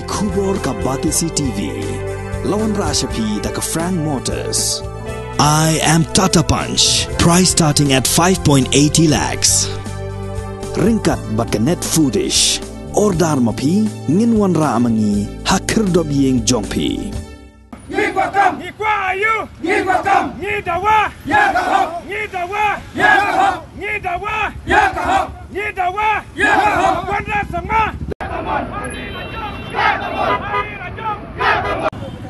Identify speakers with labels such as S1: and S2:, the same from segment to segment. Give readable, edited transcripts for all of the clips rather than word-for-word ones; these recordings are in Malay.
S1: Kubor ka Batisi TV. Lawan Rashapi da ka Frank Motors. I am Tata Punch. Price starting at 5.80 lakhs. Ringkat bat ka net foodish. Ordar mapi nginwan ra amangi hakir dob yeng jongpi.
S2: Ni wakam, ni kwa ayu, ni wakam, ni dawa, ya kahok, ni dawa, ya kahok, ni dawa, ya kahok, ni dawa, ya kahok. Wanda sama. Ya kahok, hari rajong, ya kahok, hari rajong, ya kahok.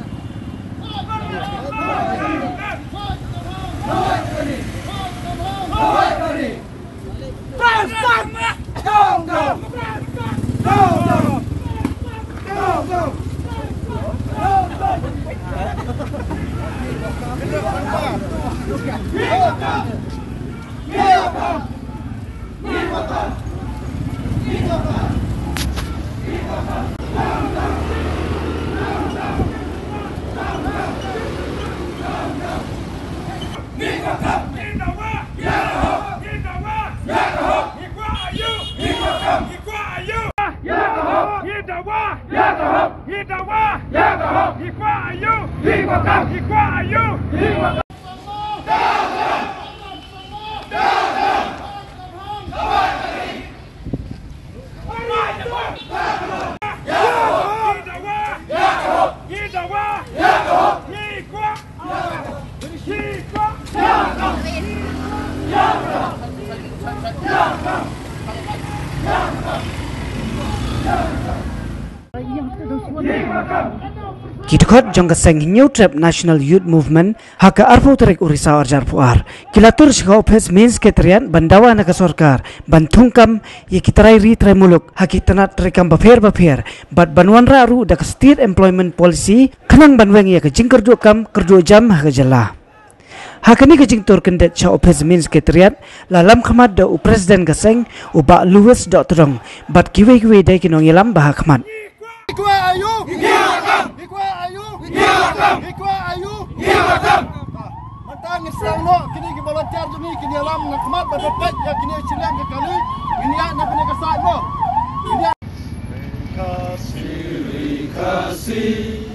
S3: Kitkot jong kaseng new trap National Youth Movement haka arfu tarik urisa arjar puar kilatur shika ofes means ketrian bandawa naka sorkar bantungkam ye kitrai ri tremuluk haki tanat rekam bapher bat banwan raru dak state employment policy kanang banweng ye ke jingkerjo kam kerjo jam haka jala hakani ke jing tur kendet cha ofes means ketrian lalam khamat da presiden kaseng uba Louis Dr. bat kiwe dai kinong yelam bah khamat
S2: Ikwa ayu, ikwa ayu, ikwa ayu, Mentang Islam no, kini kita volunteer jumi, kini alam nak kemat berdebat, ya kini silang ke kali, ini nak punya kesan no. Kasih,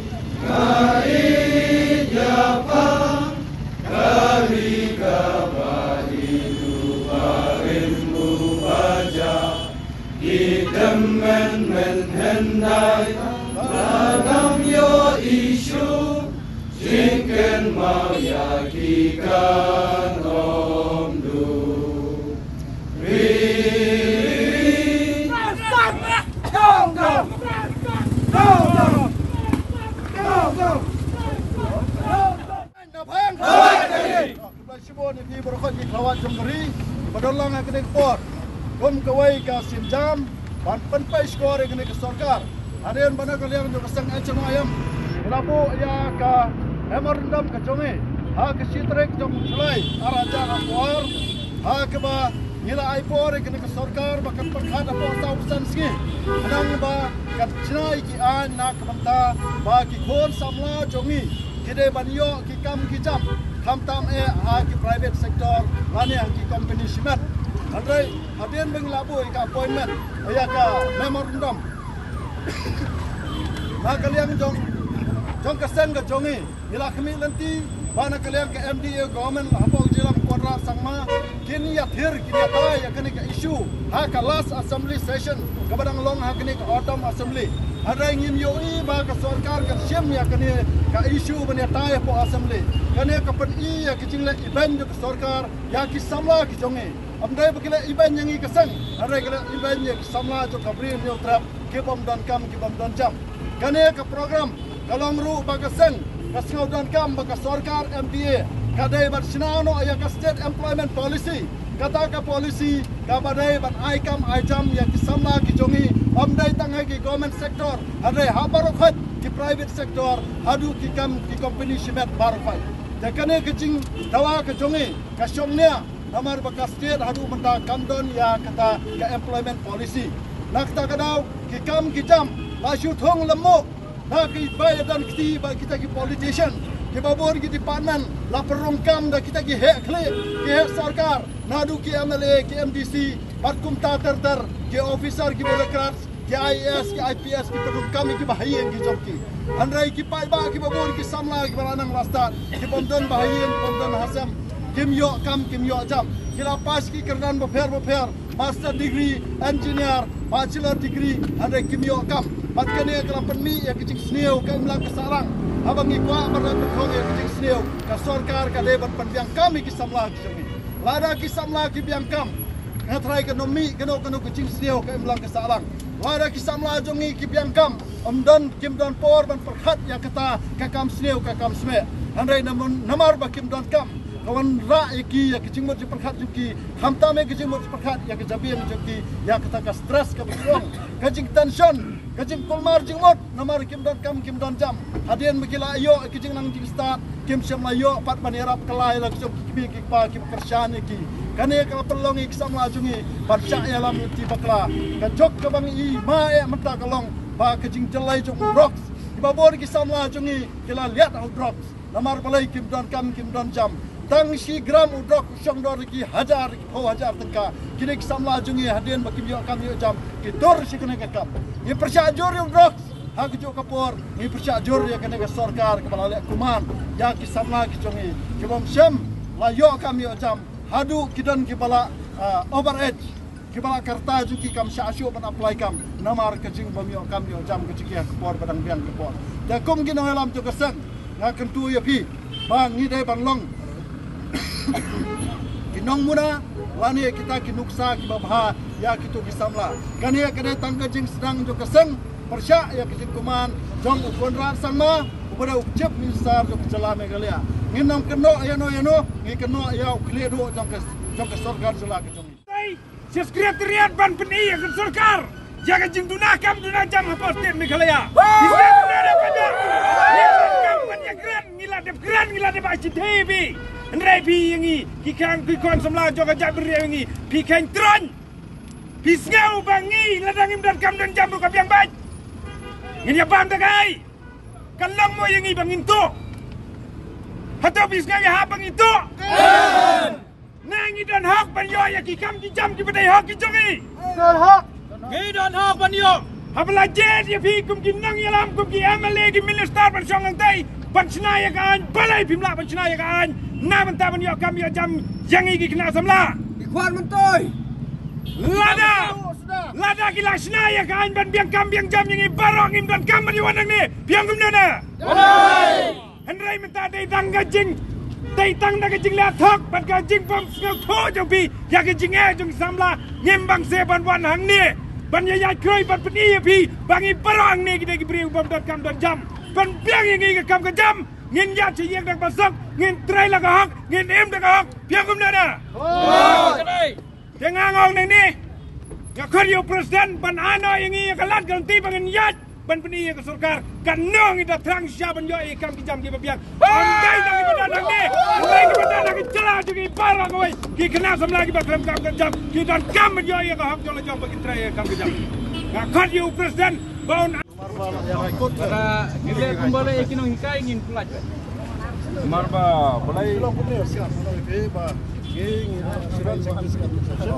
S2: kain japa, kari kabari duarimmu baca. Idem men hendai Ranam yo isu Jingken mau yakikan omdu Ri Kum kawai ka sinjam ban penpai skor dengan ke sarkar hadian bana kalian jo kesang acam ayam labu ya ka memorandum ka jonge ha ke sitrek jom sulai araja apor ha ke ba ngila aipor dengan ke sarkar bakan perkhad apa tausan ski anang ba kat chnai ki an nak banta ba ki khon samla jongi kide banyo ki kam ki jam tham tam ha ki private sector lani ki company simat Andai, hadian menglabu ika appointment, ayah ka memorandum. Nah kalian jong kesen ke jongi, ila kami nanti, bana kalian ke MDA government apa ujiran kuadrat sangma, kini ya thir, kini ya tay, ya kini ke issue, ha ka last assembly session, kabadang long ha kini ke autumn assembly. Ada ingin yoi ba ka sarkar ka siam ya kini ka issue bani tay po assembly. Kini ka pen ya kicing le event ke sarkar, ya ki samla ki jongi. Amdai bakila event yang ikasang, ada kila event yang samla jo kabri new trap, kibam dan kam kibam dan jam. Kane ke program kalong ru bagasang, kasngau dan kam bagas sarkar MPA, kadai bat sinano ayah ka state employment policy, kata ka policy, kabadai bat aikam aijam yang kisamla kijongi, amdai tangai ki government sector, ada habarokhat ki private sector, adu ki kam ki company simet barokhat. Jakane kecing tawa kejongi, kasyongnya. Namar bakas state hadu menta kamdon ya kata ke employment policy. Nak kata kadau ki kam ki jam lasu thong lemo nak ki bayar dan kita ki politician ki babor ki department la perongkam da kita ki hek kle ki hek sarkar nadu ki MLA ki MDC pat kum ta ter ki officer ki bureaucrats IAS, IPS, ki perlu kami ki bahayen ki jomki. Andai ki pai ba ki babur ki samla ki baranang lastat, ki pomdon bahayen, pomdon hasam, kim yo kam, kim yo jam. Kila pas ki kerdan beper, master degree, engineer, bachelor degree, andai kim yo kam. Matkane kala penmi ya kicik sneu ka imlang kesarang. Abang ikwa berat berkong ya kicik sneu. Ka sorkar ka leban penbiang kami ki samla ki jomki. Lada ki samla ki biang kam. Ngatrai ekonomi keno kicik sneu ka imlang kesarang. Lada ki samla jongi ki biang kam. Omdon kim don por ban perkhat ya kata kakam sneu kakam sme. Andai namar ba kim don kam. Kawan ra iki ya kicing mot perkhat juki. Hamta me kicing mot perkhat ya kejabian juki. Ya kata ka stres ka berong. Kacing tension. Kacing kolmar jingmot namar kim don jam. Hadian bekila ayo kicing nang jing start. Kim syam ayo pat banirap kelai la kicing kibi kikpa kim kersyaan iki. Kane kala pelong ik samla jungi. Pat syak ya lam ti bakla. Kajok ka bang i ma e menta kalong. Ba kicing jelai jung rocks. Ibabor ki samla jungi kila lihat au drops. Namar balai kim don jam. Tang si gram udok syong dor ki hajar ki po hajar tengka kini samla jungi hadian baki yo kam yo jam ki dor si kena kam ni persya jor yung drok ha ki jo kapor ni persya jor ya kena sarkar kepala lek kuman ya ki samla ki jungi ki bom syam la yo kam yo jam hadu kidan ki bala overage ki bala karta juki kam syasyu ban apply kam namar ke jing bom yo kam yo jam ki ki kapor badang biang kapor da kum ki no lam jo keseng ngaken tu ya pi bang ni dai ban long kinong muna lani kita kinuksa ki babha ya kitu kisamla kania kene tangga jing sedang jo keseng persya ya kijing kuman jong ukonrat sama upada ukcep minister jo kecela megalia nginam keno yano ngi keno ya ukle do jong ke sarkar jela ke jong sekretariat ban peni ya ke sarkar jaga jing dunakam dunajam apa state megalia ngila de ba TV Andai pi yangi kikang kikon semla joga jabri yangi pi kain tron pi ngau bangi ladang imdan kam dan jambu ka biang baik ngin ya bam takai kalang mo yangi bangin to hato pi ngau ya ha bangin to nangi dan hak ban yo ya kikam ki jam ki badai hak ki jongi dan hak ngi dan hak ban yo habla jet ya pi kum ki nang ya lam kum ki MLA ki minister ban song tai ban senaya kan balai pimla ban senaya kan na benta ban yo kam yo jam yang iki kena samla ikwan mentoy lada kila senaya kan ban biang kam biang jam yang barong im dan kam ban wanang ni biang gum na Henry menta dei tang gajing la thok ban gajing pom ngau tho jong pi ya gajing e jong samla ngembang se ban wan hang ni ban ya kroi ban peni pi bangi barong ni kita ki bri bom dan kam dan jam ban biang yang iki kam ka jam ngin ya chi yang dak pasok ngin trai la ka hak ngin em dak hak biang gum na kadai tengangong nang ni ya khariyo presiden ban ano yang iki kalat ganti bangin yat ban peni ke sarkar kan nong ida trang sya ban yo ikam ki jam ki biang andai dak ki badan ni andai ki badan ki jela ki parang oi ki kena samla ki bakram kam kan jam ki dan kam yo ya ka hak jo la jam bagi trai kam ki jam ya khariyo presiden baun
S4: para kita kembali ikinong hikai ingin pulat.
S5: Marba, balai.
S2: Long pun ya siap, kalau lebih bah, ini siapa yang sekat sosial,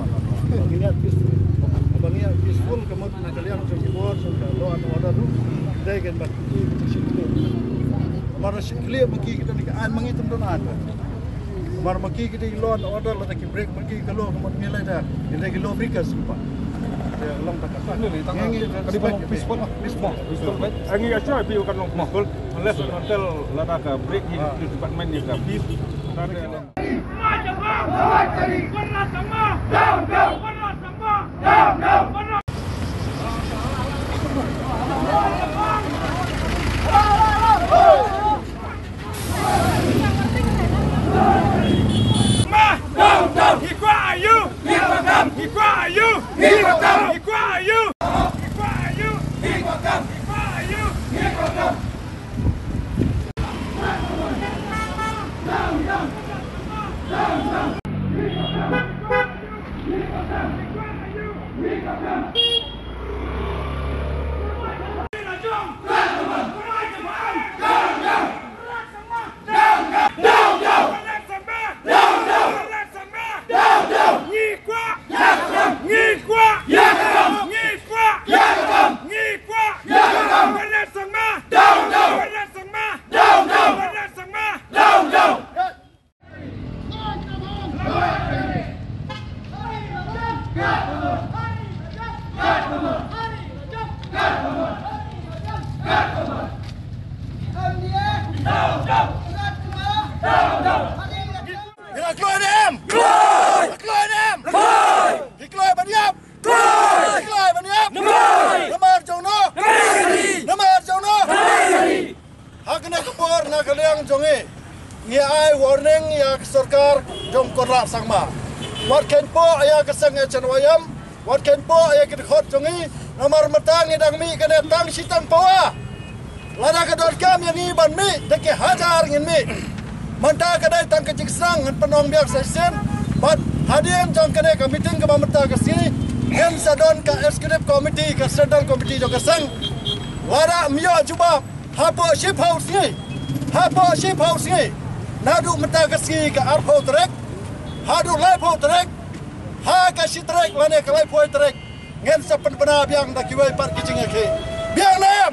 S2: bangian peaceful, kemudian kalian jemput, sudah law and order tu, dia kan bagi sikit. Mara sikit bagi kita ni kan mengitung tu ada. Mara bagi kita law and order, letak break bagi kalau kemudian nilai dah, nilai law breakers lupa. Long tak apa. Ini peaceful.
S5: Angin aja pi kan long mahkul, unless hotel lada ka break di department ni ka peace.
S6: We got
S2: jongi ngi ai warning ya sarkar jong konra sangma wat ken po ya kesang echen wayam wat ken po ya kedkhot jongi nomor matang idang mi kene tang sitang pawa lada kadot kam yang ni ban mi deke hajar ngin mi manta kadai tang kecik sang ngan penong biak sesen bat hadian jong kene ka meeting ka mamata ka si ngan sadon ka executive committee ka central committee jong kesang lada mio juba hapo ship house ni nadu mata ka si ka arpo trek hadu laipo trek ha ka si trek lane ka laipo trek ngan sapen bena biang da kiwai par kicing ke biang nam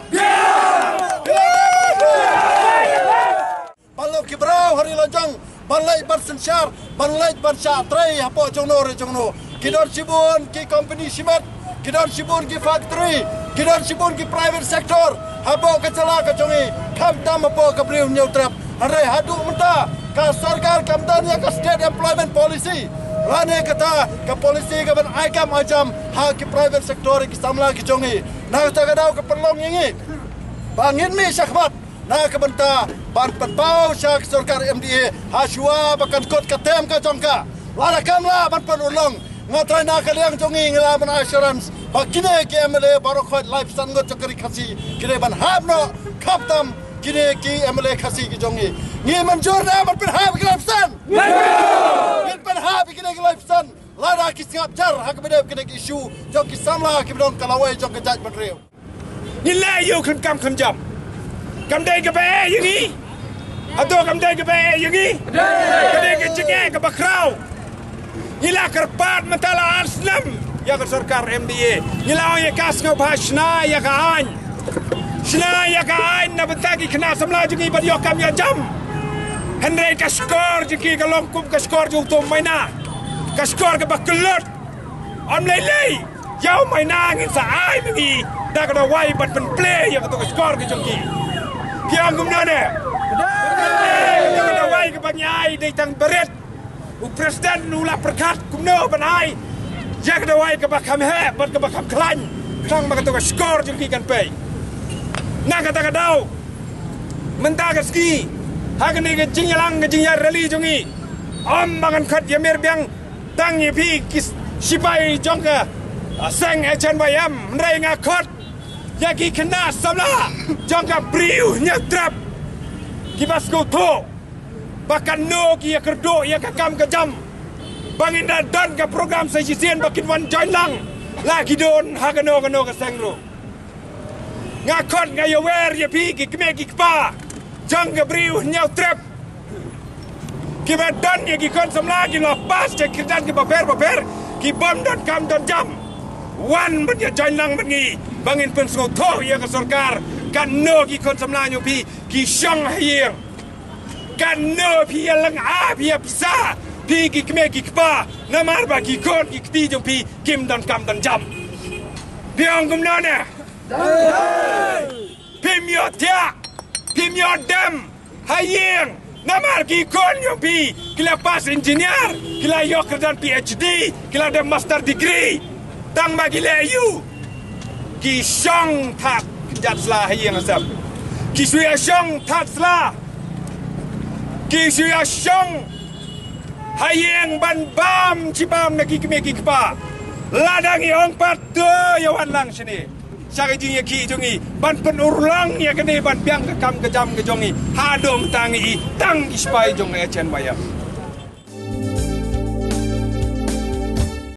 S2: Balok kibrau hari lajang balai bersensyar balai bersatrai apa jongno kidon sibun ki company simat kidon sibun ki factory kidon sibun ki private sector apa kecela kecongi kam tam apa kebriu nyutrap hari hadu menta ka sarkar kamdanya ka state employment policy lane kata ka polisi ka ban aikam ajam ha ki private sector ki samla ki congi na ta gadau ka perlong ngi bangin mi syakmat na ka benta ban patpau syak sarkar MDA ha shua bakan kot ka tem ka jongka lada kamla ban penulong ngatrai na ka liang congi ngila ban assurance bakine ki MLA barokhat life sangot chakari khasi kire ban habno khaptam kine ki MLA khasi ki jongi ngi manjur na ban hab ki life san ngin ban hab ki life san lada ki singap jar hak bede ki issue jong ki samla ki don kalawai jong ka jaj ban reu
S5: ni la yu kham kam kham jam kam dai ka be yang ni ado kam dai ka be yang ni ka dai ka cenge ka bakrau ni la karpat mentala aslam ya ka sarkar MDA ni la ya kas ngau bhashna ya ka an shna ya ka an na bentagi kena samla jungi badio kam ya jam Henry ka skor jungi ka longkum ka skor ju to maina ka skor ka bakelut am lei yau maina ngin sa ai mi da ka wai ban pen play ya ka to skor ka jungi kiam gum nane ka wai ka banyai dei tang beret u president nula perkat kumno banai ya ka wai ka bakam he ban ka bakam klan krang ma ka to skor jungi kan pe na ka ta ka dau menta ka ski hagani ke jingyalang ke jingyar rally jungi om bangan khat yamir biang tang ye phi kis sipai jongka seng echen bayam ndai nga khot ya ki khna samla jongka priu nyatrap ki basko tho bakan no ki ya kerdo ya ka kam ka jam bangin dan ka program sajisian bakin wan join lang la ki don hagano gano ka sengro nga khot nga yo wer ye phi ki kme ki pa jang gabriu nyau trap ki badan ye ki kon samla ki lepas je kirdan ki baper ki bom dan kam dan jam wan ban ye join lang bangi bangin pen so tho ye ka sarkar kan no ki kon samla nyu pi ki shang hieng kan no pi lang a pi pisa pi ki kme ki pa namar ba ki kon ki ti jong pi kim dan kam dan jam biang gum na ne pim yo tia Pim yo dem hayeng namar ki kon yo pi kila pas engineer kila yo kerdan PhD kila dem master degree tang bagi le yu ki shong that jat sla hayeng asap ki suya shong that sla ki suya shong hayeng ban bam cibam na ki kme ki pa ladang yong pat to yo wan lang sini Syakai jing ya ki jongi ban penurlang ya kene ban biang ke kam ke jam ke jongi hadom tangi tang ispai jong na chen bayam